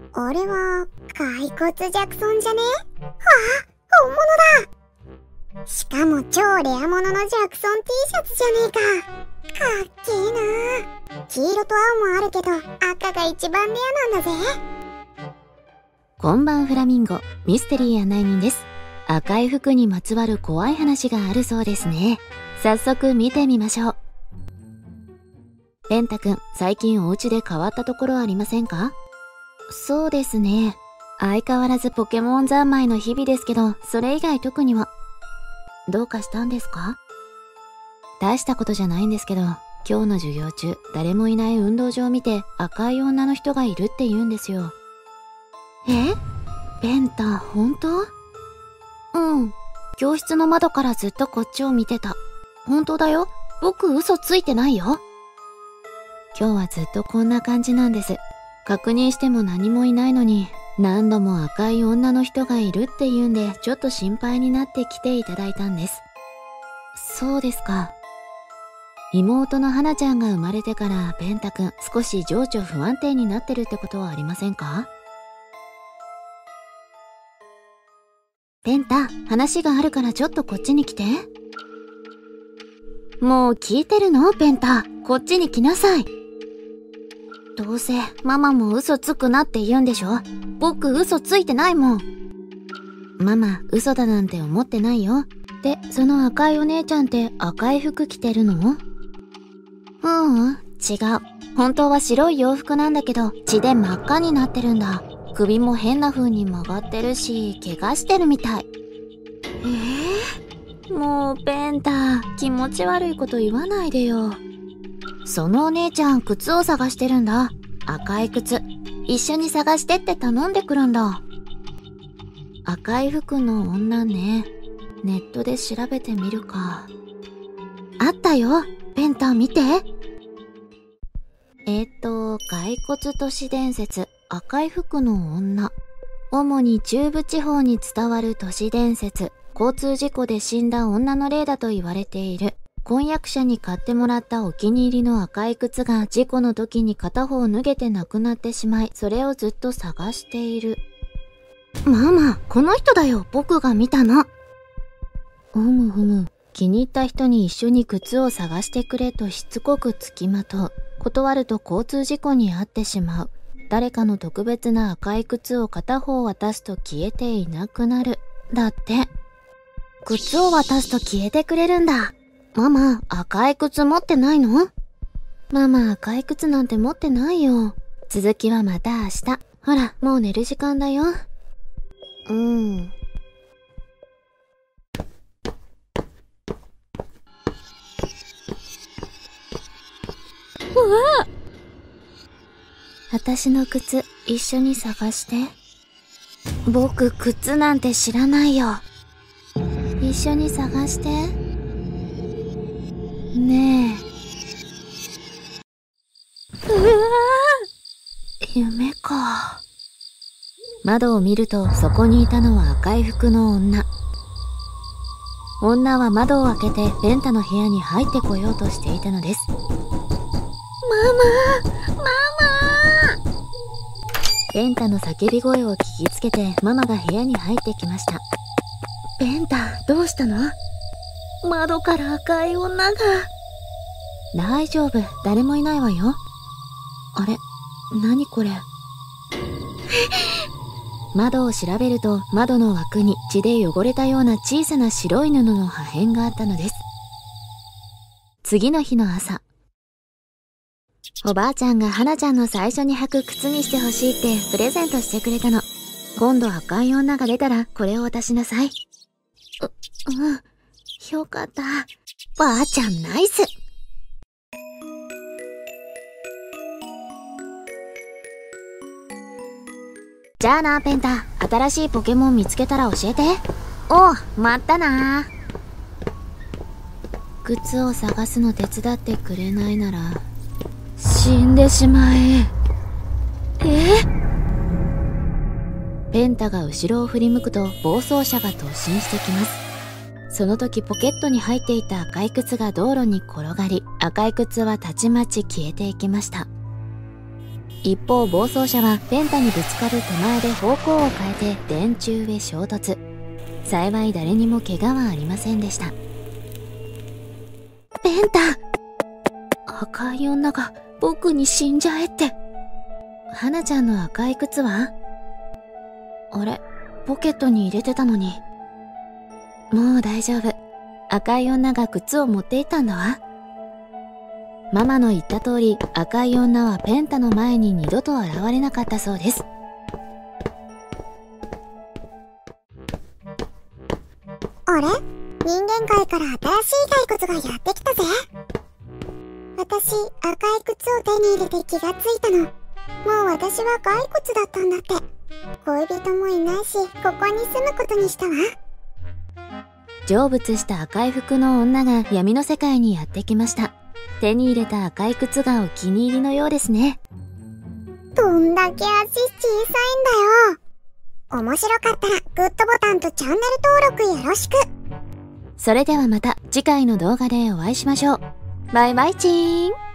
あれは骸骨ジャクソンじゃね？わあ、本物だ。しかも超レアもののジャクソン T シャツじゃねえか。かっけえな。黄色と青もあるけど赤が一番レアなんだぜ。 こんばんフラミンゴ、ミステリー案内人です。赤い服にまつわる怖い話があるそうですね。早速見てみましょう。ペンタくん、最近お家で変わったところありませんか？そうですね。相変わらずポケモン三昧の日々ですけど、それ以外特には。どうかしたんですか？大したことじゃないんですけど、今日の授業中、誰もいない運動場を見て赤い女の人がいるって言うんですよ。え？ペンタ、本当？うん。教室の窓からずっとこっちを見てた。本当だよ。僕嘘ついてないよ。今日はずっとこんな感じなんです。確認しても何もいないのに、何度も赤い女の人がいるって言うんで、ちょっと心配になって来ていただいたんです。そうですか。妹の花ちゃんが生まれてからペンタくん少し情緒不安定になってるってことはありませんか？ペンタ、話があるからちょっとこっちに来て。もう聞いてるの？ペンタ、こっちに来なさい。どうせママも嘘つくなって言うんでしょ？僕嘘ついてないもん。ママ、嘘だなんて思ってないよ。で、その赤いお姉ちゃんって赤い服着てるの？違う。本当は白い洋服なんだけど、血で真っ赤になってるんだ。首も変な風に曲がってるし、怪我してるみたい。もうペンタ、気持ち悪いこと言わないでよ。そのお姉ちゃん、靴を探してるんだ。赤い靴。一緒に探してって頼んでくるんだ。赤い服の女ね。ネットで調べてみるか。あったよ。ペンタ見て。骸骨都市伝説、赤い服の女。主に中部地方に伝わる都市伝説、交通事故で死んだ女の霊だと言われている。婚約者に買ってもらったお気に入りの赤い靴が事故の時に片方脱げてなくなってしまい、それをずっと探している。ママ、この人だよ、僕が見たの。ふむ。気に入った人に一緒に靴を探してくれとしつこくつきまとう。断ると交通事故に遭ってしまう。誰かの特別な赤い靴を片方渡すと消えていなくなる。だって。靴を渡すと消えてくれるんだ。ママ、赤い靴持ってないの？ママ、赤い靴なんて持ってないよ。続きはまた明日。ほら、もう寝る時間だよ。うわ！私の靴、一緒に探して。僕、靴なんて知らないよ。一緒に探して。ねえ。うわぁ！夢か。窓を見ると、そこにいたのは赤い服の女。女は窓を開けてペンタの部屋に入ってこようとしていたのです。ママ！ペンタの叫び声を聞きつけてママが部屋に入ってきました。ペンタ、どうしたの？窓から赤い女が。大丈夫、誰もいないわよ。あれ、何これ。窓を調べると窓の枠に血で汚れたような小さな白い布の破片があったのです。次の日の朝、おばあちゃんが花ちゃんの最初に履く靴にしてほしいってプレゼントしてくれたの。今度赤い女が出たらこれを渡しなさい。よかった。ばあちゃんナイス。じゃあな、ペンタ。新しいポケモン見つけたら教えて。おう、待ったな。靴を探すの手伝ってくれないなら死んでしまえ。ペンタが後ろを振り向くと暴走車が突進してきます。その時ポケットに入っていた赤い靴が道路に転がり、赤い靴はたちまち消えていきました。 一方暴走車はペンタにぶつかる手前で方向を変えて電柱へ衝突。幸い誰にも怪我はありませんでした。ペンタ、赤い女が僕に死んじゃえって。花ちゃんの赤い靴は？あれ、ポケットに入れてたのに。もう大丈夫。赤い女が靴を持っていったんだわ。ママの言った通り、赤い女はペンタの前に二度と現れなかったそうです。 あれ？人間界から新しい骸骨がやってきたぜ。私、赤い靴を手に入れて気がついたの。もう私は骸骨だったんだって。恋人もいないし、ここに住むことにしたわ。 成仏した赤い服の女が闇の世界にやってきました。手に入れた赤い靴がお気に入りのようですね。 どんだけ足小さいんだよ。面白かったらグッドボタンとチャンネル登録よろしく。 それではまた次回の動画でお会いしましょう。バイバイチーン。